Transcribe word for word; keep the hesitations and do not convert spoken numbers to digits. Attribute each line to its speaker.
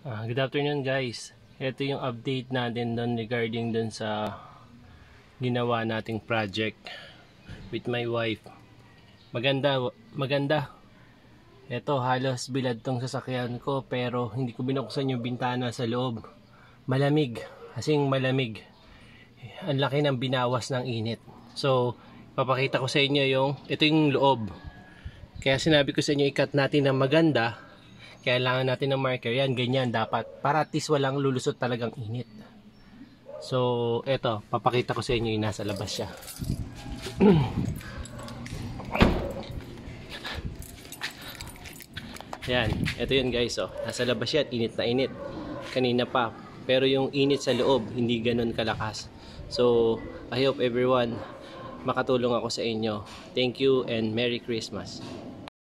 Speaker 1: Uh, good afternoon guys. Ito yung update natin doon regarding doon sa ginawa nating project with my wife. Maganda, maganda. Ito halos bilad tong sasakyan ko pero hindi ko binuksan yung bintana sa loob. Malamig, kasing malamig. Ang laki ng binawas ng init. So, papakita ko sa inyo yung, ito yung loob. Kaya sinabi ko sa inyo i-cut natin ng maganda. Kailangan natin ng marker. Yan, ganyan dapat. Para at least walang lulusot talagang init. So, eto. Papakita ko sa inyo yung nasa labas siya. Yan. Eto yun guys. Oh. Nasa labas siya at init na init. Kanina pa. Pero yung init sa loob, hindi ganun kalakas. So, I hope everyone makatulong ako sa inyo. Thank you and Merry Christmas.